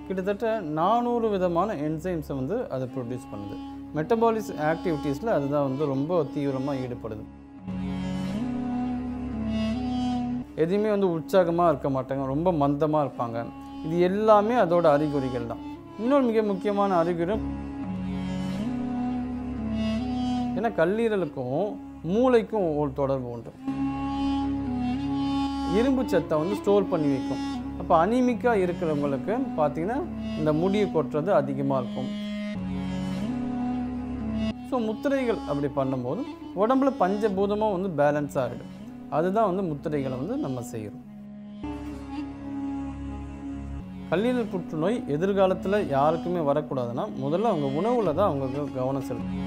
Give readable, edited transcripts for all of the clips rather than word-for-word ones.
கிட்டத்தட்ட 400 விதமான என்சைம்ஸை வந்து அதை ப்ரொடியூஸ் பண்ணுது. மெட்டபாலிக் ஆக்டிவிட்டீஸில் அதுதான் வந்து ரொம்ப தீவிரமாக ஈடுபடுது. எதுவுமே வந்து உற்சாகமாக இருக்க மாட்டாங்க, ரொம்ப மந்தமாக இருப்பாங்க. இது எல்லாமே அதோட அறிகுறிகள் தான். இன்னொரு மிக முக்கியமான அறிகுறி, ஏன்னா கல்லீரலுக்கும் மூளைக்கும் ஒரு தொடர்பு உண்டு. இரும்பு சத்தை வந்து ஸ்டோர் பண்ணி வைக்கும். அப்போ அனீமிக்காக இருக்கிறவங்களுக்கு பார்த்தீங்கன்னா இந்த முடியை கொட்டுறது அதிகமாக இருக்கும். ஸோ முத்திரைகள் அப்படி பண்ணும்போது உடம்புல பஞ்சபூதமாக வந்து பேலன்ஸ் ஆகிடும். அதுதான் வந்து முத்திரைகளை வந்து நம்ம செய்கிறோம். கல்லீரல் புற்றுநோய் எதிர்காலத்தில் யாருக்குமே வரக்கூடாதுன்னா முதல்ல அவங்க உணவில் தான் அவங்களுக்கு கவனம் செலுத்தணும்.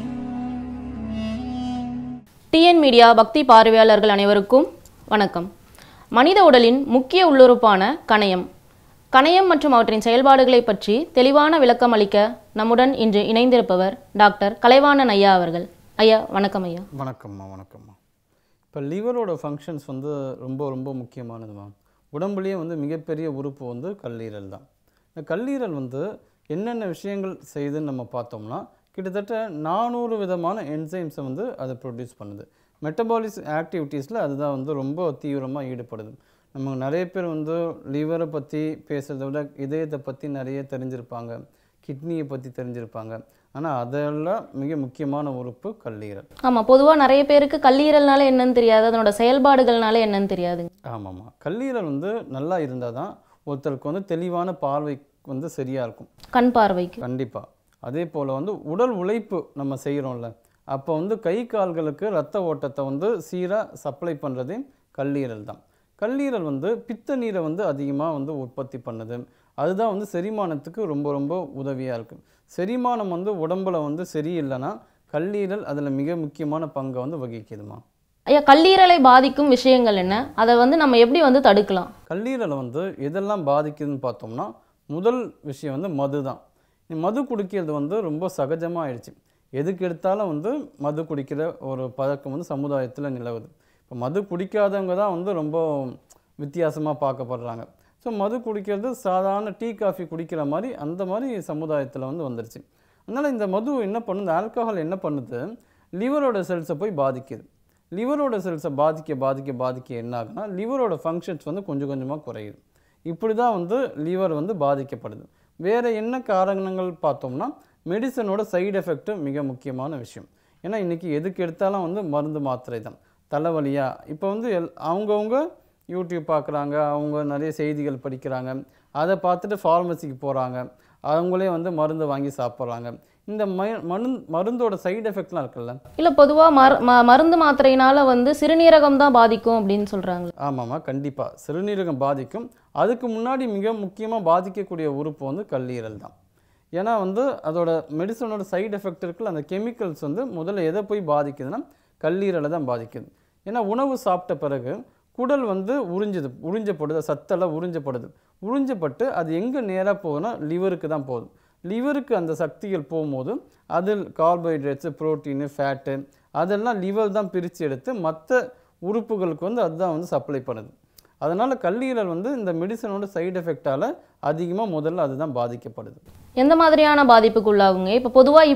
டிஎன் மீடியா பக்தி பார்வையாளர்கள் அனைவருக்கும் வணக்கம். மனித உடலின் முக்கிய உள்ளுறுப்பான கணையம் மற்றும் அவற்றின் செயல்பாடுகளை பற்றி தெளிவான விளக்கம் அளிக்க நம்முடன் இன்று இணைந்திருப்பவர் டாக்டர் கலைவாணன் ஐயா அவர்கள். ஐயா வணக்கம். ஐயா வணக்கம்மா. வணக்கம்மா. இப்போ லிவரோட ஃபங்க்ஷன்ஸ் வந்து ரொம்ப ரொம்ப முக்கியமானதுமா. உடம்புலேயே வந்து மிகப்பெரிய உறுப்பு வந்து கல்லீரல் தான். இந்த கல்லீரல் வந்து என்னென்ன விஷயங்கள் செய்யுதுன்னு நம்ம பார்த்தோம்னா கிட்டத்தட்ட 400 விதமான என்சைம்ஸை வந்து அதை ப்ரொடியூஸ் பண்ணுது. மெட்டபாலிக் ஆக்டிவிட்டீஸில் அதுதான் வந்து ரொம்ப தீவிரமாக ஈடுபடுது. நம்ம நிறைய பேர் வந்து லிவரை பற்றி பேசுகிறத விட இதயத்தை பற்றி நிறைய தெரிஞ்சிருப்பாங்க, கிட்னியை பற்றி தெரிஞ்சிருப்பாங்க. ஆனால் அதெல்லாம் மிக முக்கியமான உறுப்பு கல்லீரல். ஆமாம், பொதுவாக நிறைய பேருக்கு கல்லீரல்னால என்னன்னு தெரியாது, அதனோட செயல்பாடுகள்னால என்னன்னு தெரியாது. ஆமாம்மா, கல்லீரல் வந்து நல்லா இருந்தால் தான் ஒருத்தருக்கு வந்து தெளிவான பார்வை வந்து சரியாக இருக்கும், கண் பார்வைக்கு. கண்டிப்பாக. அதே போல் வந்து உடல் உழைப்பு நம்ம செய்கிறோம்ல, அப்போ வந்து கை கால்களுக்கு ரத்த ஓட்டத்தை வந்து சீராக சப்ளை பண்ணுறதே கல்லீரல் தான். கல்லீரல் வந்து பித்த நீரை வந்து அதிகமாக வந்து உற்பத்தி பண்ணுது. அதுதான் வந்து செரிமானத்துக்கு ரொம்ப ரொம்ப உதவியாக இருக்குது. செரிமானம் வந்து உடம்புல வந்து சரியில்லைன்னா கல்லீரல் அதில் மிக முக்கியமான பங்கை வந்து வகிக்குதுமா. ஐயா, கல்லீரலை பாதிக்கும் விஷயங்கள் என்ன, அதை வந்து நம்ம எப்படி வந்து தடுக்கலாம்? கல்லீரலை வந்து எதெல்லாம் பாதிக்குதுன்னு பார்த்தோம்னா முதல் விஷயம் வந்து மது தான். மது குடிக்கிறது வந்து ரொம்ப சகஜமாக ஆயிடுச்சு. எதுக்கு எடுத்தாலும் வந்து மது குடிக்கிற ஒரு பழக்கம் வந்து சமுதாயத்தில் நிலவுது. இப்போ மது குடிக்காதவங்க தான் வந்து ரொம்ப வித்தியாசமாக பார்க்கப்படுறாங்க. ஸோ மது குடிக்கிறது சாதாரண டீ காஃபி குடிக்கிற மாதிரி அந்த மாதிரி சமுதாயத்தில் வந்து வந்துருச்சு. அதனால் இந்த மது என்ன பண்ணுது, இந்த ஆல்கஹால் என்ன பண்ணுது, லிவரோட செல்ஸை போய் பாதிக்குது. லிவரோட செல்ஸை பாதிக்க என்ன ஆகுனா லிவரோட ஃபங்க்ஷன்ஸ் வந்து கொஞ்சம் கொஞ்சமாக குறையுது. இப்படி தான் வந்து லிவர் வந்து பாதிக்கப்படுது. வேறு என்ன காரணங்கள் பார்த்தோம்னா மெடிசனோட சைடு எஃபெக்ட்டு மிக முக்கியமான விஷயம். ஏன்னா இன்றைக்கி எதுக்கு எடுத்தாலும் வந்து மருந்து மாத்திரை தான். தலைவலியாக இப்போ வந்து அவங்கவுங்க யூடியூப் பார்க்குறாங்க, அவங்க நிறைய செய்திகள் படிக்கிறாங்க, அதை பார்த்துட்டு ஃபார்மசிக்கு போகிறாங்க, அவங்களே வந்து மருந்து வாங்கி சாப்பிட்றாங்க. இந்த மருந்தோட சைடு எஃபெக்ட்லாம் இருக்குல்ல. இல்லை, பொதுவாக மருந்து மாத்திரையினால் வந்து சிறுநீரகம் தான் பாதிக்கும் அப்படின்னு சொல்கிறாங்க. ஆமாம்மா, கண்டிப்பாக சிறுநீரகம் பாதிக்கும். அதுக்கு முன்னாடி மிக முக்கியமாக பாதிக்கக்கூடிய உறுப்பு வந்து கல்லீரல் தான். ஏன்னா வந்து அதோட மெடிசனோட சைடு எஃபெக்ட் இருக்குல்ல, அந்த கெமிக்கல்ஸ் வந்து முதல்ல எதை போய் பாதிக்குதுன்னா கல்லீரலை தான் பாதிக்குது. ஏன்னா உணவு சாப்பிட்ட பிறகு குடல் வந்து உறிஞ்சப்படுது, சத்தெல்லாம் உறிஞ்சப்பட்டு அது எங்கே நேராக போகுதுன்னா லிவருக்கு தான் போகுது. லிவருக்கு அந்த சக்திகள் போகும்போது அதில் கார்போஹைட்ரேட்ஸு, ப்ரோட்டீனு, ஃபேட்டு அதெல்லாம் லிவர் தான் பிரித்து எடுத்து மற்ற உறுப்புகளுக்கு வந்து அதுதான் வந்து சப்ளை பண்ணுது. அதனால் கல்லீரல் வந்து இந்த மெடிசனோட சைடு எஃபெக்டால் அதிகமாக முதல்ல அதுதான் பாதிக்கப்படுது. எந்த மாதிரியான பாதிப்புக்கு உள்ளாகுங்க? இப்போ பொதுவாக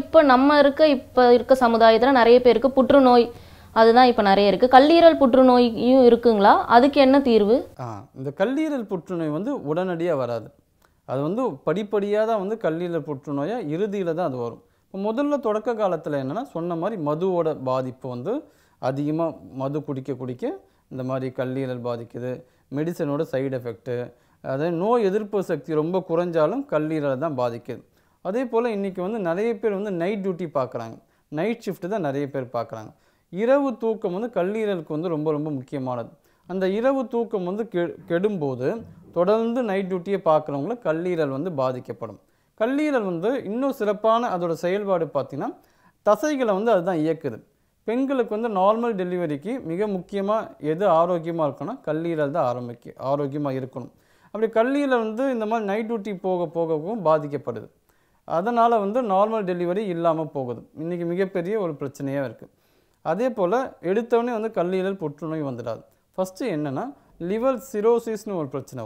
இப்போ இருக்க சமுதாயத்தில் நிறைய பேருக்கு புற்றுநோய் அதுதான் இப்போ நிறைய இருக்குது. கல்லீரல் புற்றுநோயும் இருக்குங்களா? அதுக்கு என்ன தீர்வு? இந்த கல்லீரல் புற்றுநோய் வந்து உடனடியாக வராது. அது வந்து படிப்படியாக தான் வந்து கல்லீரல் புற்றுநோயாக இறுதியில் தான் அது வரும். இப்போ முதல்ல தொடக்க காலத்தில் என்னென்னா சொன்ன மாதிரி மதுவோட பாதிப்பு வந்து அதிகமாக மது குடிக்க இந்த மாதிரி கல்லீரல் பாதிக்குது. மெடிசனோட சைடு எஃபெக்ட்டு, அதாவது நோய் எதிர்ப்பு சக்தி ரொம்ப குறைஞ்சாலும் கல்லீரலை தான் பாதிக்குது. அதே போல் இன்றைக்கி வந்து நிறைய பேர் வந்து நைட் டியூட்டி பார்க்குறாங்க, நைட் ஷிஃப்ட்டு தான் நிறைய பேர் பார்க்குறாங்க. இரவு தூக்கம் வந்து கல்லீரலுக்கு வந்து ரொம்ப ரொம்ப முக்கியமானது. அந்த இரவு தூக்கம் வந்து கெடும்போது தொடர்ந்து நைட் டியூட்டியை பார்க்குறவங்களுக்கு கல்லீரல் வந்து பாதிக்கப்படும். கல்லீரல் வந்து இன்னும் சிறப்பான அதோட செயல்பாடு பார்த்திங்கன்னா தசைகளை வந்து அதுதான் இயக்குது. பெண்களுக்கு வந்து நார்மல் டெலிவரிக்கு மிக முக்கியமாக எது ஆரோக்கியமாக இருக்குன்னா கல்லீரல் தான் ஆரோக்கியமாக இருக்கணும். அப்படி கல்லீரல் வந்து இந்த மாதிரி நைட் டியூட்டி போகவும் பாதிக்கப்படுது. அதனால் வந்து நார்மல் டெலிவரி இல்லாமல் போகுது. இன்றைக்கி மிகப்பெரிய ஒரு பிரச்சனையாக இருக்குது. அதே போல் எடுத்தவொடனே வந்து கல்லீரல் புற்றுநோய் வந்துடாது. ஃபஸ்ட்டு என்னென்னா லிவர் சிரோசிஸ்னு ஒரு பிரச்சனை வரும்.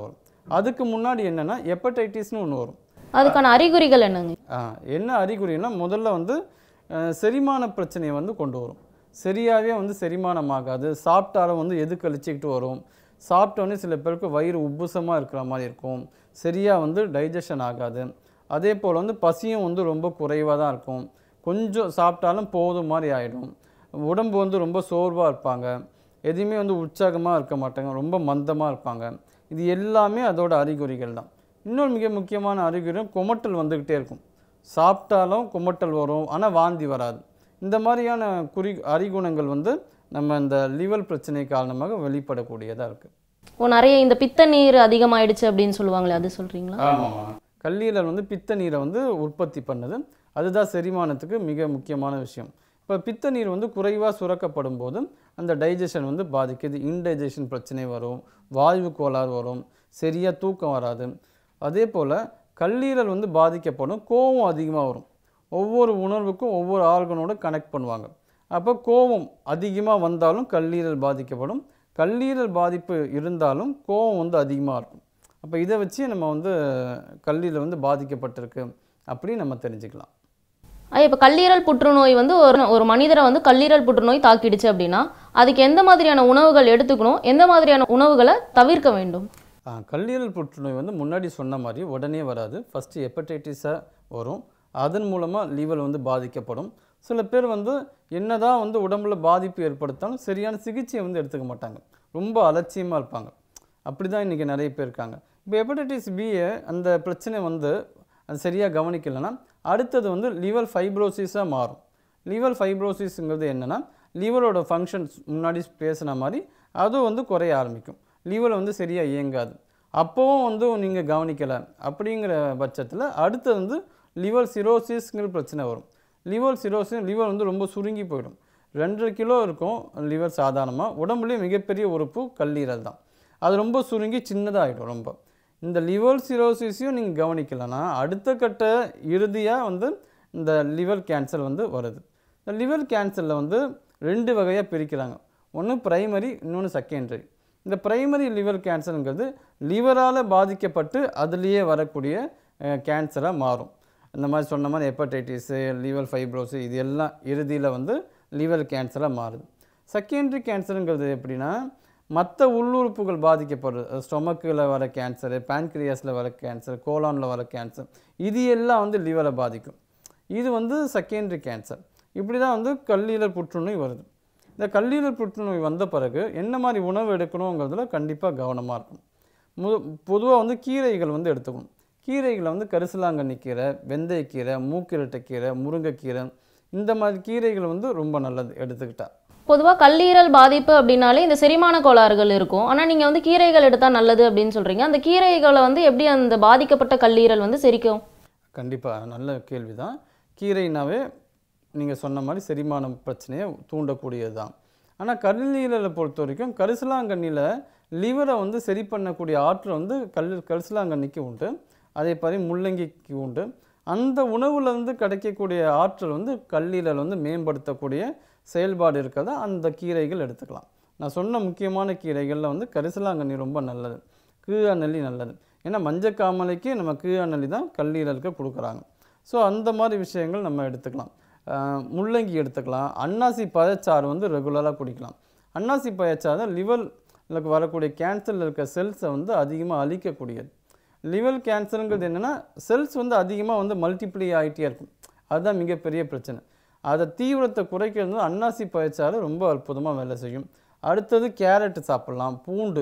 அதுக்கு முன்னாடி என்னென்னா ஹெப்படைட்டிஸ்னு ஒன்று வரும். அதுக்கான அறிகுறிகள் என்னங்க? என்ன அறிகுறினா முதல்ல வந்து செரிமான பிரச்சனையை வந்து கொண்டு வரும். சரியாகவே வந்து செரிமானம் ஆகாது. சாப்பிட்டாலும் வந்து எது கழிச்சிக்கிட்டு வரும். சாப்பிட்டோன்னே சில பேருக்கு வயிறு உப்புசமாக இருக்கிற மாதிரி இருக்கும். சரியாக வந்து டைஜஷன் ஆகாது. அதே போல் வந்து பசியும் வந்து ரொம்ப குறைவாக தான் இருக்கும். கொஞ்சம் சாப்பிட்டாலும் போதும் மாதிரி ஆகிடும். உடம்பு வந்து ரொம்ப சோர்வாக இருப்பாங்க. எதுவுமே வந்து உற்சாகமாக இருக்க மாட்டாங்க. ரொம்ப மந்தமாக இருப்பாங்க. இது எல்லாமே அதோட அறிகுறிகள் தான். இன்னொரு மிக முக்கியமான அறிகுறியும் குமட்டல் வந்துக்கிட்டே இருக்கும். சாப்பிட்டாலும் குமட்டல் வரும், ஆனால் வாந்தி வராது. இந்த மாதிரியான அறிகுணங்கள் வந்து நம்ம இந்த லிவர் பிரச்சனை காரணமாக வெளிப்படக்கூடியதாக இருக்குது. நிறைய இந்த பித்த நீர் அதிகமாயிடுச்சு அப்படின்னு சொல்லுவாங்களே, அது சொல்கிறீங்களா? ஆமாம். கல்லீரல் வந்து பித்த நீரை வந்து உற்பத்தி பண்ணுது. அதுதான் செரிமானத்துக்கு மிக முக்கியமான விஷயம். இப்போ பித்த நீர் வந்து குறைவாக சுரக்கப்படும் போது அந்த டைஜஷன் வந்து பாதிக்குது. இன்டைஜஷன் பிரச்சனை வரும், வாயு கோளாறு வரும், சரியாக தூக்கம் வராது. அதே போல் கல்லீரல் வந்து பாதிக்கப்படும். கோபம் அதிகமாக வரும். ஒவ்வொரு உணர்வுக்கும் ஒவ்வொரு ஆர்கனோட கனெக்ட் பண்ணுவாங்க. அப்போ கோபம் அதிகமாக வந்தாலும் கல்லீரல் பாதிக்கப்படும். கல்லீரல் பாதிப்பு இருந்தாலும் கோபம் வந்து அதிகமாக இருக்கும். அப்போ இதை வச்சு நம்ம வந்து கல்லீரல் வந்து பாதிக்கப்பட்டிருக்கு அப்படி நம்ம தெரிஞ்சுக்கலாம். இப்போ கல்லீரல் புற்றுநோய் வந்து ஒரு மனிதரை வந்து கல்லீரல் புற்றுநோய் தாக்கிடுச்சு அப்படின்னா அதுக்கு எந்த மாதிரியான உணவுகள் எடுத்துக்கணும், எந்த மாதிரியான உணவுகளை தவிர்க்க வேண்டும்? கல்லீரல் புற்றுநோய் வந்து முன்னாடி சொன்ன மாதிரி உடனே வராது. ஃபஸ்ட்டு ஹெப்படைட்டிஸாக வரும். அதன் மூலமாக லிவர் வந்து பாதிக்கப்படும். சில பேர் வந்து என்னதான் வந்து உடம்புல பாதிப்பு ஏற்படுத்தாலும் சரியான சிகிச்சையை வந்து எடுத்துக்க மாட்டாங்க. ரொம்ப அலட்சியமாக இருப்பாங்க. அப்படி தான் இன்றைக்கி நிறைய பேர் இருக்காங்க. இப்போ ஹெப்படைட்டிஸ் பியை அந்த பிரச்சனை வந்து அது சரியாக கவனிக்கலைன்னா அடுத்தது வந்து லிவர் ஃபைப்ரோசிஸாக மாறும். லிவர் ஃபைப்ரோசிஸ்ங்கிறது என்னென்னா லிவரோட ஃபங்க்ஷன்ஸ் முன்னாடி பேசின மாதிரி அதுவும் வந்து குறைய ஆரம்பிக்கும். லிவர் வந்து சரியாக இயங்காது. அப்போவும் வந்து நீங்கள் கவனிக்கலை அப்படிங்கிற பட்சத்தில் அடுத்தது வந்து லிவர் சிரோசிஸ்ங்கிற பிரச்சனை வரும். லிவர் சிரோசிஸ் லிவர் வந்து ரொம்ப சுருங்கி போயிடும். 2.5 கிலோ இருக்கும் லிவர் சாதாரணமாக. உடம்புலேயே மிகப்பெரிய உறுப்பு கல்லீரல் தான். அது ரொம்ப சுருங்கி சின்னதாகிடும் ரொம்ப. இந்த லிவர் சிரோசிஸையும் நீங்கள் கவனிக்கலைன்னா அடுத்த கட்ட இறுதியாக வந்து இந்த லிவர் கேன்சர் வந்து வருது. இந்த லிவர் கேன்சரில் வந்து 2 வகையாக பிரிக்கிறாங்க. ஒன்று பிரைமரி, இன்னொன்று செகண்டரி. இந்த பிரைமரி லிவர் கேன்சருங்கிறது லிவரால் பாதிக்கப்பட்டு அதுலேயே வரக்கூடிய கேன்சராக மாறும். இந்த மாதிரி சொன்ன மாதிரி ஹெப்படைட்டிஸு, லிவர் ஃபைப்ரோசிஸ் இது எல்லாம் இறுதியில் வந்து லிவர் கேன்சராக மாறுது. செகண்டரி கேன்சருங்கிறது எப்படின்னா மற்ற உள்ளுறுப்புகள் பாதிக்கப்படுறது. ஸ்டொமக்கில் வர கேன்சரு, பேன்க்ரியாஸில் வர கேன்சர், கோலானில் வர கேன்சர் இது எல்லாம் வந்து லிவரை பாதிக்கும். இது வந்து செகண்டரி கேன்சர். இப்படி தான் வந்து கல்லீரல் புற்றுநோய் வருது. இந்த கல்லீரல் புற்றுநோய் வந்த பிறகு என்ன மாதிரி உணவு எடுக்கணுங்கிறதுல கண்டிப்பாக கவனமாக இருக்கும். பொதுவாக வந்து கீரைகள் வந்து எடுத்துக்கணும். கீரைகளை வந்து கரிசலாங்கண்ணி கீரை, வெந்தயக்கீரை, மூக்கிரட்டைக்கீரை, முருங்கைக்கீரை இந்த மாதிரி கீரைகள் வந்து ரொம்ப நல்லது எடுத்துக்கிட்டால். பொதுவாக கல்லீரல் பாதிப்பு அப்படின்னாலே இந்த செரிமான கோளாறுகள் இருக்கும். ஆனால் நீங்கள் வந்து கீரைகள் எடுத்தால் நல்லது அப்படின்னு சொல்கிறீங்க. அந்த கீரைகளை வந்து எப்படி அந்த பாதிக்கப்பட்ட கல்லீரல் வந்து செரிக்கும்? கண்டிப்பாக நல்ல கேள்வி தான். கீரைனாவே நீங்கள் சொன்ன மாதிரி செரிமான பிரச்சனையை தூண்டக்கூடியது தான். ஆனால் கல்லீரலை பொறுத்த வரைக்கும் கரிசலாங்கண்ணியில் லிவரை வந்து சரி பண்ணக்கூடிய ஆற்றல் வந்து கரிசலாங்கண்ணிக்கு உண்டு. அதே மாதிரி முள்ளங்கிக்கு உண்டு. அந்த உணவுலேருந்து கிடைக்கக்கூடிய ஆற்றல் வந்து கல்லீரல் வந்து மேம்படுத்தக்கூடிய செயல்பாடு இருக்கிறதா அந்த கீரைகள் எடுத்துக்கலாம். நான் சொன்ன முக்கியமான கீரைகளில் வந்து கரிசலாங்கண்ணி ரொம்ப நல்லது, கீழாநெல்லி நல்லது. ஏன்னா மஞ்சக்காமலைக்கு நம்ம கீழாநெல்லி தான் கல்லீரலுக்கு கொடுக்குறாங்க. ஸோ அந்த மாதிரி விஷயங்கள் நம்ம எடுத்துக்கலாம். முள்ளங்கி எடுத்துக்கலாம். அன்னாசி பழச்சாறு வந்து ரெகுலராக குடிக்கலாம். அன்னாசி பழச்சாறு லிவரில் வரக்கூடிய கேன்சரில் இருக்க செல்ஸை வந்து அதிகமாக அழிக்கக்கூடியது. லிவர் கேன்சருங்கிறது என்னென்னா செல்ஸ் வந்து அதிகமாக வந்து மல்டிப்ளை ஆகிட்டே இருக்கும். அதுதான் மிகப்பெரிய பிரச்சனை. அதை தீவிரத்தை குறைக்கிறது அன்னாசி பழச்சாறு ரொம்ப அற்புதமாக வேலை செய்யும். அடுத்தது கேரட் சாப்பிட்லாம்.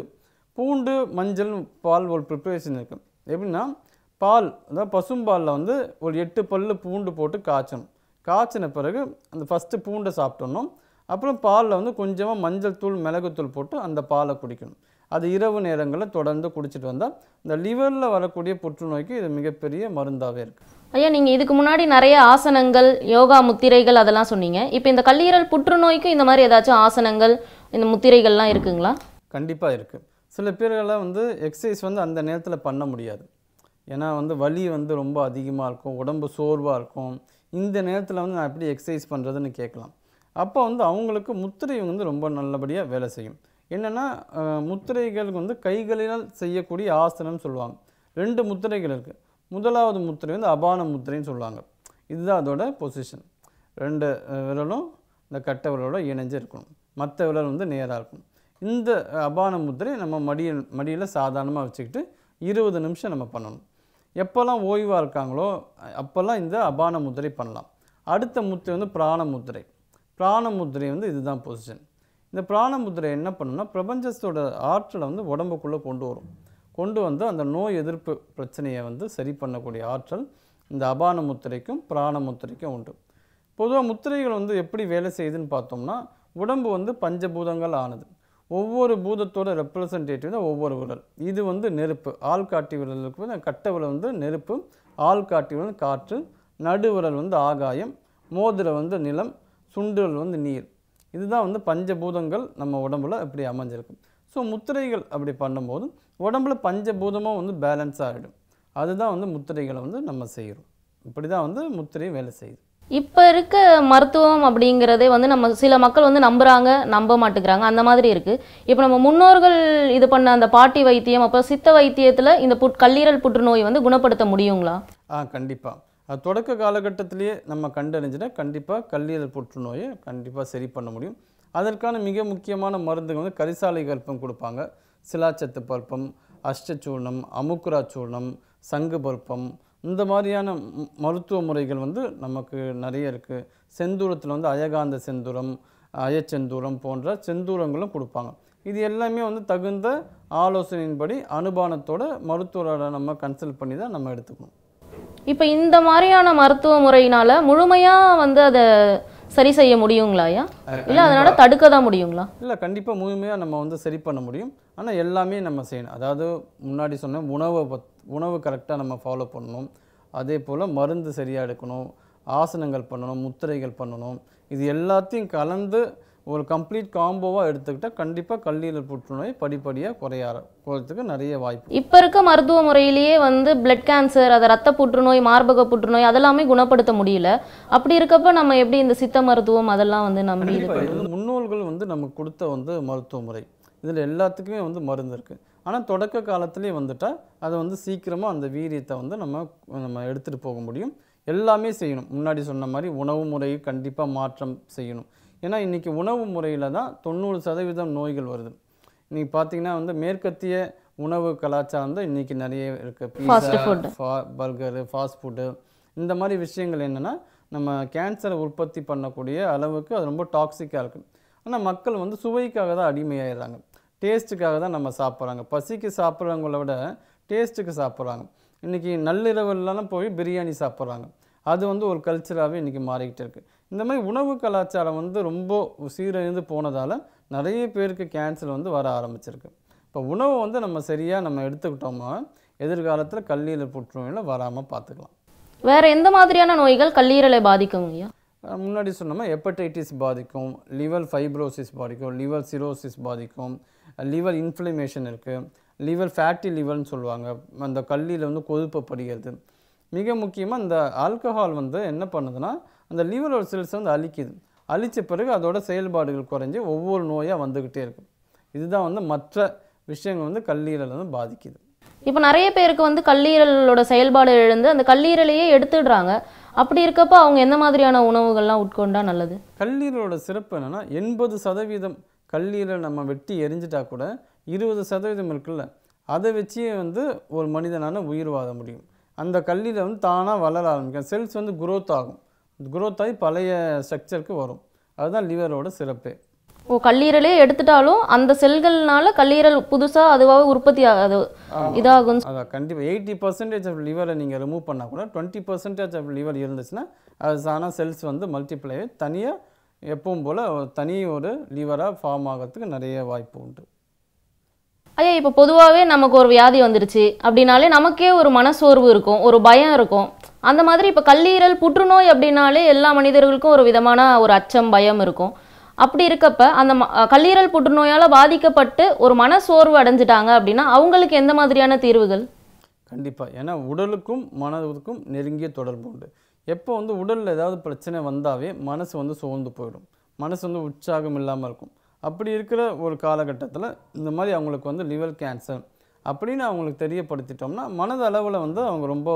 பூண்டு மஞ்சள் பால் ஒரு ப்ரிப்பரேஷன் இருக்குது. எப்படின்னா பால், அதாவது பசும்பாலில் வந்து ஒரு 8 பல்லு பூண்டு போட்டு காய்ச்சணும். காய்ச்சின பிறகு அந்த ஃபஸ்ட்டு பூண்டை சாப்பிட்டணும். அப்புறம் பாலில் வந்து கொஞ்சமாக மஞ்சள் தூள், மிளகுத்தூள் போட்டு அந்த பாலை குடிக்கணும். அது இரவு நேரங்களில் தொடர்ந்து குடிச்சிட்டு வந்தால் இந்த லிவரில் வரக்கூடிய புற்றுநோய்க்கு இது மிகப்பெரிய மருந்தாகவே இருக்குது. ஐயா, நீங்கள் இதுக்கு முன்னாடி நிறைய ஆசனங்கள், யோகா முத்திரைகள் அதெல்லாம் சொன்னீங்க. இப்போ இந்த கல்லீரல் புற்றுநோய்க்கு இந்த மாதிரி ஏதாச்சும் ஆசனங்கள், இந்த முத்திரைகள்லாம் இருக்குங்களா? கண்டிப்பாக இருக்குது. சில பேர்களால் வந்து எக்ஸசைஸ் வந்து அந்த நேரத்தில் பண்ண முடியாது. ஏன்னா வந்து வலி வந்து ரொம்ப அதிகமாக இருக்கும், உடம்பு சோர்வாக இருக்கும். இந்த நேரத்தில் வந்து நான் எப்படி எக்ஸசைஸ் பண்ணுறதுன்னு கேட்கலாம். அப்போ வந்து அவங்களுக்கு முத்திரை வந்து ரொம்ப நல்லபடியாக வேலை செய்யும். என்னென்னா முத்திரைகளுக்கு வந்து கைகளினால் செய்யக்கூடிய ஆசனம்னு சொல்லுவாங்க. 2 முத்திரைகள் இருக்குது. முதலாவது முத்திரை வந்து அபான முத்திரைன்னு சொல்லுவாங்க. இதுதான் அதோட பொசிஷன். 2 விரலும் இந்த கட்டை விரலோட இணைஞ்சு இருக்கணும். மற்ற விரல் வந்து நேராக இருக்கணும். இந்த அபான முத்திரை நம்ம மடியில் சாதாரணமாக வச்சுக்கிட்டு 20 நிமிஷம் நம்ம பண்ணணும். எப்போல்லாம் ஓய்வாக இருக்காங்களோ அப்போல்லாம் இந்த அபான முத்திரை பண்ணலாம். அடுத்த முத்திரை வந்து பிராண முத்திரை. பிராண முத்திரை வந்து இதுதான் பொசிஷன். இந்த பிராண முத்திரை என்ன பண்ணுன்னா பிரபஞ்சத்தோட ஆற்றலை வந்து உடம்புக்குள்ளே கொண்டு வந்து அந்த நோய் எதிர்ப்பு பிரச்சனையை வந்து சரி பண்ணக்கூடிய ஆற்றல் இந்த அபான முத்திரைக்கும் பிராண முத்திரைக்கும் உண்டு. பொதுவாக முத்திரைகள் வந்து எப்படி வேலை செய்யுதுன்னு பார்த்தோம்னா, உடம்பு வந்து பஞ்சபூதங்கள் ஆனது. ஒவ்வொரு பூதத்தோட ரெப்ரசன்டேட்டிவ் தான் ஒவ்வொரு விரல். இது வந்து நெருப்பு. ஆள்காட்டி விரலுக்கு வந்து கட்டை விரல் வந்து நெருப்பு, ஆள்காட்டி விரல் காற்று, நடுவிரல் வந்து ஆகாயம், மோதிரம் வந்து நிலம், சுண்டுரல் வந்து நீர். இதுதான் வந்து பஞ்சபூதங்கள் நம்ம உடம்புல இப்படி அமைஞ்சிருக்கு. ஸோ முத்திரைகள் அப்படி பண்ணும்போது உடம்புல பஞ்சபூதமும் வந்து பேலன்ஸ் ஆகிடும். அதுதான் வந்து முத்திரைகளை வந்து நம்ம செய்கிறோம். இப்படி தான் வந்து முத்திரை வேலை செய்யுது. இப்போ இருக்க மருத்துவம் அப்படிங்கிறதே வந்து நம்ம சில மக்கள் வந்து நம்புகிறாங்க, நம்ப மாட்டேங்கிறாங்க, அந்த மாதிரி இருக்குது. இப்போ நம்ம முன்னோர்கள் இது பண்ண அந்த பாட்டி வைத்தியம், அப்போ சித்த வைத்தியத்தில் இந்த கல்லீரல் புற்றுநோய் வந்து குணப்படுத்த முடியுங்களா? கண்டிப்பாக. அது தொடக்க காலகட்டத்திலேயே நம்ம கண்டறிஞ்சிட்டா கண்டிப்பாக கல்லீரல் புற்றுநோயை கண்டிப்பாக சரி பண்ண முடியும். அதற்கான மிக முக்கியமான மருந்துகள் வந்து கரிசாலை கல்பம் கொடுப்பாங்க, சிலாச்சத்து பல்பம், அஷ்டச்சூர்ணம், அமுக்குரா சூர்ணம், சங்கு பல்பம். இந்த மாதிரியான மருத்துவ முறைகள் வந்து நமக்கு நிறைய இருக்குது. செந்தூரத்தில் வந்து அயகாந்த செந்தூரம், அயச்செந்தூரம் போன்ற செந்தூரங்களும் கொடுப்பாங்க. இது எல்லாமே வந்து தகுந்த ஆலோசனையின்படி அனுபானத்தோட மருத்துவரோட நம்ம கன்சல்ட் பண்ணி தான் நம்ம எடுத்துக்கணும். இப்போ இந்த மாதிரியான மருத்துவ முறையினால் முழுமையாக வந்து அதை சரி செய்ய முடியுங்களா ஐயா? இல்லை அதனால் தடுக்க தான் முடியுங்களா? இல்லை, கண்டிப்பாக முழுமையாக நம்ம வந்து சரி பண்ண முடியும். ஆனால் எல்லாமே நம்ம செய்யணும். அதாவது முன்னாடி சொன்ன உணவு கரெக்டாக நம்ம ஃபாலோ பண்ணணும். அதே போல் மருந்து சரியாக எடுக்கணும், ஆசனங்கள் பண்ணணும், முத்திரைகள் பண்ணணும். இது எல்லாத்தையும் கலந்து ஒரு கம்ப்ளீட் காம்போவாக எடுத்துக்கிட்டால் கண்டிப்பாக கல்லீரல் புற்றுநோய் படிப்படியாக குறையறதுக்கு நிறைய வாய்ப்பு. இப்போ இருக்க மருத்துவ முறையிலேயே வந்து பிளட் கேன்சர், அதை ரத்த புற்றுநோய், மார்பக புற்றுநோய் அதெல்லாமே குணப்படுத்த முடியல. அப்படி இருக்கப்ப நம்ம எப்படி இந்த சித்த மருத்துவம் அதெல்லாம் வந்து நம்பி முன்னோர்கள் வந்து நமக்கு கொடுத்த வந்து மருத்துவ முறை, இதில் எல்லாத்துக்குமே வந்து மருந்து இருக்குது. ஆனால் தொடக்க காலத்துலேயே வந்துட்டால் அதை வந்து சீக்கிரமாக அந்த வீரியத்தை வந்து நம்ம எடுத்துகிட்டு போக முடியும். எல்லாமே செய்யணும். முன்னாடி சொன்ன மாதிரி உணவு முறையை கண்டிப்பாக மாற்றம் செய்யணும். ஏன்னா இன்றைக்கி உணவு முறையில் தான் 90% நோய்கள் வருது. இன்றைக்கி பார்த்திங்கன்னா வந்து மேற்கத்திய உணவு கலாச்சாரம் தான் இன்றைக்கி நிறைய இருக்குது. பீஸா, பர்கரு, ஃபாஸ்ட் ஃபுட்டு, இந்த மாதிரி விஷயங்கள் என்னென்னா நம்ம கேன்சரை உற்பத்தி பண்ணக்கூடிய அளவுக்கு அது ரொம்ப டாக்ஸிக்காக இருக்குது. ஆனால் மக்கள் வந்து சுவைக்காக தான் அடிமையாகிடுறாங்க. டேஸ்ட்டுக்காக தான் நம்ம சாப்பிட்றாங்க. பசிக்கு சாப்பிட்றவங்கள விட டேஸ்ட்டுக்கு சாப்பிட்றாங்க. இன்றைக்கி நள்ளிரவுலாம் போய் பிரியாணி சாப்பிட்றாங்க. அது வந்து ஒரு கல்ச்சராகவே இன்றைக்கி மாறிக்கிட்டு இருக்குது. இந்த மாதிரி உணவு கலாச்சாரம் வந்து ரொம்ப சீரழிந்து போனதால் நிறைய பேருக்கு கேன்சர் வந்து வர ஆரம்பிச்சிருக்கு. இப்போ உணவை வந்து நம்ம சரியாக எடுத்துக்கிட்டோம்னா எதிர்காலத்தில் கல்லீரல் புற்றுநோயில் வராமல் பார்த்துக்கலாம். வேறு எந்த மாதிரியான நோய்கள் கல்லீரலை பாதிக்கும் ஐயா? முன்னாடி சொன்னோம்னா ஹெப்படைட்டிஸ் பாதிக்கும், லிவர் ஃபைப்ரோசிஸ் பாதிக்கும், லிவர் சிரோசிஸ் பாதிக்கும், லிவர் இன்ஃப்ளமேஷன் இருக்குது, லிவர் ஃபேட்டி லிவர்னு சொல்லுவாங்க. அந்த கல்லீரல் வந்து கொழுப்பு படிகிறது. மிக முக்கியமாக இந்த ஆல்கஹால் வந்து என்ன பண்ணுதுன்னா அந்த லிவரோட செல்ஸ் வந்து அழித்த பிறகு அதோட செயல்பாடுகள் குறைஞ்சி ஒவ்வொரு நோயாக வந்துக்கிட்டே இருக்குது. இதுதான் வந்து மற்ற விஷயங்கள் வந்து கல்லீரல் வந்து பாதிக்குது. இப்போ நிறைய பேருக்கு வந்து கல்லீரலோட செயல்பாடு இழந்து அந்த கல்லீரலையே எடுத்துடுறாங்க. அப்படி இருக்கப்போ அவங்க எந்த மாதிரியான உணவுகள்லாம் உட்கொண்டா நல்லது? கல்லீரலோட சிறப்பு என்னென்னா 80% கல்லீரல் நம்ம வெட்டி எரிஞ்சிட்டா கூட 20% இருக்குல்ல, அதை வச்சே வந்து ஒரு மனிதனான உயிர் வாழ முடியும். அந்த கல்லீரல் வந்து தானாக வளர ஆரம்பிக்கும். செல்ஸ் வந்து குரோத் ஆகும். குரோத் ஆகி பழைய ஸ்ட்ரக்சருக்கு வரும். அதுதான் லிவரோட சிறப்பே. கல்லீரலே எடுத்துட்டாலும் அந்த செல்கள்னால கல்லீரல் புதுசாக அதுவாக உற்பத்தி இதாகும். அதான் கண்டிப்பாக 80% ஆஃப் லிவரை நீங்கள் ரிமூவ் பண்ணால் கூட 20% ஆஃப் லிவர் இருந்துச்சுன்னா அது தானாக செல்ஸ் வந்து மல்டிப்ளை தனியாக எப்பவும் போல் தனி ஒரு லிவராக ஃபார்ம் ஆகிறதுக்கு நிறைய வாய்ப்பு உண்டு. ஐயா, இப்போ பொதுவாகவே நமக்கு ஒரு வியாதி வந்துருச்சு அப்படின்னாலே நமக்கே ஒரு மனசோர்வு இருக்கும், ஒரு பயம் இருக்கும். அந்த மாதிரி இப்போ கல்லீரல் புற்றுநோய் அப்படின்னாலே எல்லா மனிதர்களுக்கும் ஒரு விதமான ஒரு அச்சம், பயம் இருக்கும். அப்படி இருக்கப்ப அந்த கல்லீரல் புற்றுநோயால் பாதிக்கப்பட்டு ஒரு மனசோர்வு அடைஞ்சிட்டாங்க அப்படின்னா அவங்களுக்கு எந்த மாதிரியான தீர்வுகள்? கண்டிப்பாக, ஏன்னா உடலுக்கும் மனதுக்கும் நெருங்கிய தொடர்பு உண்டு. எப்போ வந்து உடலில் ஏதாவது பிரச்சனை வந்தாவே மனசு வந்து சோர்ந்து போயிடும், மனசு வந்து உற்சாகம் இல்லாமல் இருக்கும். அப்படி இருக்கிற ஒரு காலகட்டத்தில் இந்த மாதிரி அவங்களுக்கு வந்து லிவர் கேன்சர் அப்படின்னு அவங்களுக்கு தெரியப்படுத்திட்டோம்னா மனதளவில் வந்து அவங்க ரொம்ப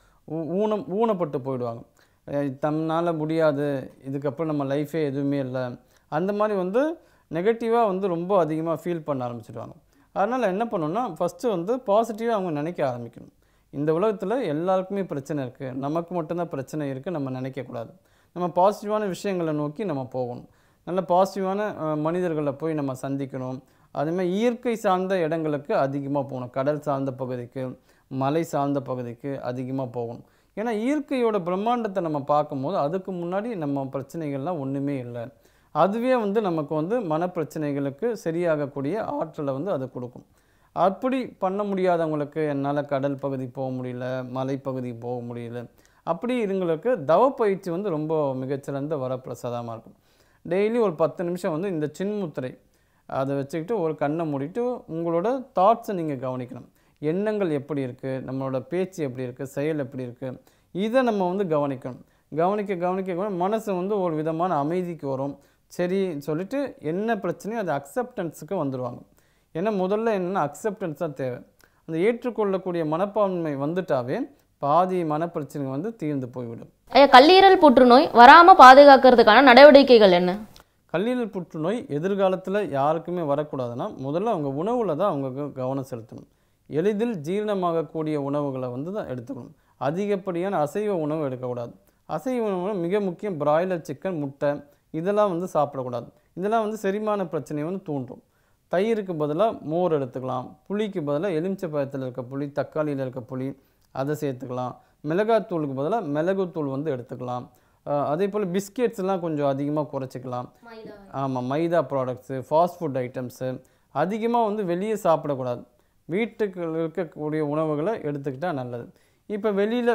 ஊனப்பட்டு போயிடுவாங்க. தன்னால் முடியாது, இதுக்கப்புறம் நம்ம லைஃபே எதுவுமே இல்லை, அந்த மாதிரி வந்து நெகட்டிவாக வந்து ரொம்ப அதிகமாக ஃபீல் பண்ண ஆரம்பிச்சிடுவாங்க. அதனால் என்ன பண்ணணும்னா ஃபஸ்ட்டு வந்து பாசிட்டிவாக அவங்க நினைக்க ஆரம்பிக்கணும். இந்த உலகத்தில் எல்லாருக்குமே பிரச்சனை இருக்குது, நமக்கு மட்டும்தான் பிரச்சனை இருக்குது நம்ம நினைக்கக்கூடாது. நம்ம பாசிட்டிவான விஷயங்களை நோக்கி நம்ம போகணும். நல்ல பாசிட்டிவான மனிதர்களை போய் நம்ம சந்திக்கணும். அதேமாதிரி இயற்கை சார்ந்த இடங்களுக்கு அதிகமாக போகணும். கடல் சார்ந்த பகுதிக்கு, மலை சார்ந்த பகுதிக்கு அதிகமாக போகணும். ஏன்னா இயற்கையோட பிரம்மாண்டத்தை நம்ம பார்க்கும்போது அதுக்கு முன்னாடி நம்ம பிரச்சனைகள்லாம் ஒன்றுமே இல்லை. அதுவே வந்து நமக்கு வந்து மனப்பிரச்சனைகளுக்கு சரியாகக்கூடிய ஆற்றலை வந்து அது கொடுக்கும். அப்படி பண்ண முடியாதவங்களுக்கு என்னால் கடல் பகுதி போக முடியல, மலைப்பகுதி போக முடியல, அப்படி இருங்களுக்கு தவப்பயிற்சி வந்து ரொம்ப மிகச்சிறந்த வரப்பிரசாதமாக இருக்கும். டெய்லி ஒரு 10 நிமிஷம் வந்து இந்த சின்முத்திரை அதை வச்சுக்கிட்டு ஒரு கண்ணை மூடிட்டு உங்களோட தாட்ஸை நீங்கள் கவனிக்கணும். எண்ணங்கள் எப்படி இருக்குது, நம்மளோட பேச்சு எப்படி இருக்குது, செயல் எப்படி இருக்குது, இதை நம்ம வந்து கவனிக்கணும். கவனிக்க மனசு வந்து ஒரு விதமான அமைதிக்கு வரும். சரி சொல்லிட்டு என்ன பிரச்சனையோ அது அக்செப்டன்ஸுக்கு வந்துடுவாங்க. ஏன்னா முதல்ல என்னென்னா அக்செப்டன்ஸ் தான் தேவை. அந்த ஏற்றுக்கொள்ளக்கூடிய மனப்பான்மை வந்துட்டாவே பாதி மனப்பிரச்சனை வந்து தீர்ந்து போய்விடும். கல்லீரல் புற்றுநோய் வராமல் பாதுகாக்கிறதுக்கான நடவடிக்கைகள் என்ன? கல்லீரல் புற்றுநோய் எதிர்காலத்தில் யாருக்குமே வரக்கூடாதுன்னா முதல்ல அவங்க உணவில் தான் அவங்க கவனம் செலுத்தணும். எளிதில் ஜீரணமாகக்கூடிய உணவுகளை வந்து தான் எடுத்துக்கணும். அதிகப்படியான அசைவ உணவு எடுக்கக்கூடாது. அசைவ உணவு மிக முக்கியம். பிராய்லர் சிக்கன், முட்டை இதெல்லாம் வந்து சாப்பிடக்கூடாது. இதெல்லாம் வந்து செரிமான பிரச்சனையை வந்து தூண்டும். தயிருக்கு பதிலாக மோர் எடுத்துக்கலாம். புளிக்கு பதிலாக எலுமிச்சை பழத்தில் இருக்க புளி, தக்காளியில் இருக்க புளி அதை சேர்த்துக்கலாம். மிளகாத்தூளுக்கு பதிலாக மிளகுத்தூள் வந்து எடுத்துக்கலாம். அதே போல் பிஸ்கெட்ஸ்லாம் கொஞ்சம் அதிகமாக குறைச்சிக்கலாம். ஆமாம், மைதா ப்ராடக்ட்ஸு, ஃபாஸ்ட் ஃபுட் ஐட்டம்ஸு அதிகமாக வந்து வெளியே சாப்பிடக்கூடாது. வீட்டுக்கு இருக்கக்கூடிய உணவுகளை எடுத்துக்கிட்டால் நல்லது. இப்போ வெளியில்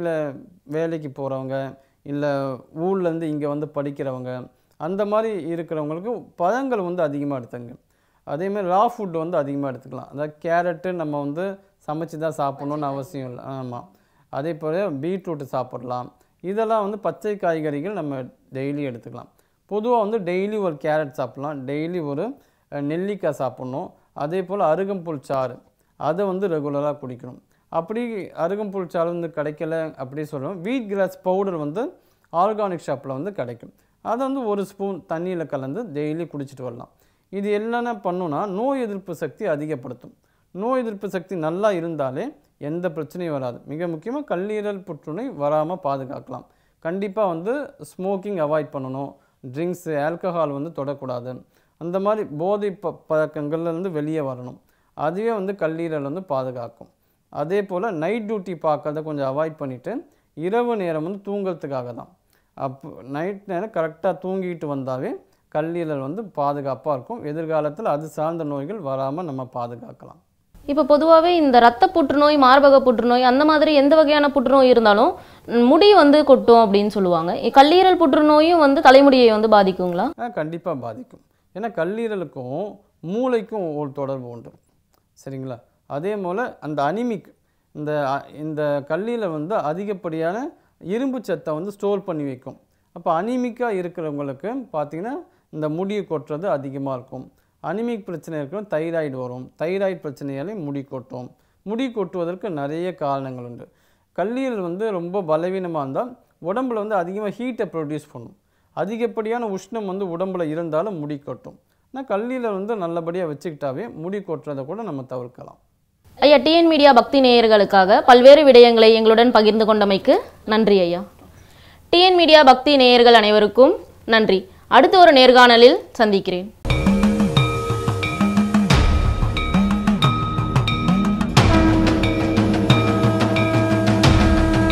வேலைக்கு போகிறவங்க, இல்லை ஊர்லேருந்து இங்கே வந்து படிக்கிறவங்க, அந்த மாதிரி இருக்கிறவங்களுக்கு பழங்கள் வந்து அதிகமாக எடுத்துங்க. அதேமாதிரி ரா ஃபுட் வந்து அதிகமாக எடுத்துக்கலாம். அதாவது கேரட்டு நம்ம வந்து சமைச்சு தான் சாப்பிட்ணுன்னு அவசியம் இல்லை. ஆமாம், அதே போல் பீட்ரூட்டு சாப்பிட்லாம். இதெல்லாம் வந்து பச்சை காய்கறிகள் நம்ம டெய்லி எடுத்துக்கலாம். பொதுவாக வந்து டெய்லி ஒரு கேரட் சாப்பிட்லாம், டெய்லி ஒரு நெல்லிக்காய் சாப்பிட்ணும். அதே போல் அருகம்புல் சாறு அதை வந்து ரெகுலராக குடிக்கணும். அப்படி அருகம்புல் சாறு வந்து கிடைக்கல அப்படி சொல்கிறோம், வீட் கிராஸ் பவுடர் வந்து ஆர்கானிக் ஷாப்பில் வந்து கிடைக்கும். அதை வந்து ஒரு ஸ்பூன் தண்ணியில் கலந்து டெய்லி குடிச்சிட்டு வரலாம். இது என்னென்ன பண்ணுன்னா நோய் எதிர்ப்பு சக்தி அதிகப்படுத்தும். நோய் எதிர்ப்பு சக்தி நல்லா இருந்தாலே எந்த பிரச்சனையும் வராது. மிக முக்கியமாக கல்லீரல் புற்றுநோய் வராமல் பாதுகாக்கலாம். கண்டிப்பாக வந்து ஸ்மோக்கிங் அவாய்ட் பண்ணணும். ட்ரிங்க்ஸு, ஆல்கஹால் வந்து தொடக்கூடாது. அந்த மாதிரி போதை பழக்கங்கள்லேருந்து வெளியே வரணும். அதுவே வந்து கல்லீரல் வந்து பாதுகாக்கும். அதே போல் நைட் டியூட்டி பார்க்கறத கொஞ்சம் அவாய்ட் பண்ணிவிட்டு இரவு நேரம் வந்து தூங்கிறதுக்காக தான். நைட் நேரம் கரெக்டாக தூங்கிட்டு வந்தாவே கல்லீரல் வந்து பாதுகாப்பாக இருக்கும். எதிர்காலத்தில் அது சார்ந்த நோய்கள் வராமல் நம்ம பாதுகாக்கலாம். இப்போ பொதுவாகவே இந்த இரத்த புற்றுநோய், மார்பக புற்றுநோய் அந்த மாதிரி எந்த வகையான புற்றுநோய் இருந்தாலும் முடி வந்து கொட்டும் அப்படின்னு சொல்லுவாங்க. கல்லீரல் புற்றுநோயும் வந்து தலைமுடியை வந்து பாதிக்குங்களா? கண்டிப்பாக பாதிக்கும். ஏன்னா கல்லீரலுக்கும் மூளைக்கும் ஒரு தொடர்பு உண்டு, சரிங்களா? அதே போல் அந்த அனிமிக் இந்த கல்லீரல் வந்து அதிகப்படியான இரும்பு சத்தை வந்து ஸ்டோர் பண்ணி வைக்கும். அப்போ அனிமிக்காக இருக்கிறவங்களுக்கு பார்த்திங்கன்னா இந்த முடி கொட்டுறது அதிகமாக இருக்கும். அனிமிக் பிரச்சனை இருக்கிற தைராய்டு வரும். தைராய்டு பிரச்சனையாலே முடி கொட்டும். முடி கொட்டுவதற்கு நிறைய காரணங்கள் உண்டு. கல்லீரல் வந்து ரொம்ப பலவீனமாக இருந்தால் உடம்புல வந்து அதிகமாக ஹீட்டை ப்ரொடியூஸ் பண்ணும். அதிகப்படியான உஷ்ணம் வந்து உடம்புல இருந்தாலும் முடி கொட்டும். ஆனால் கல்லீரல் வந்து நல்லபடியாக வச்சுக்கிட்டாவே முடி கொட்டுறதை கூட நம்ம தவிர்க்கலாம். ஐயா, டிஎன் மீடியா பக்தி நேயர்களுக்காக பல்வேறு விடயங்களை எங்களுடன் பகிர்ந்து கொண்டமைக்கு நன்றி ஐயா. டிஎன் மீடியா பக்தி நேயர்கள் அனைவருக்கும் நன்றி. அடுத்த ஒரு நேர்காணலில் சந்திக்கிறேன்.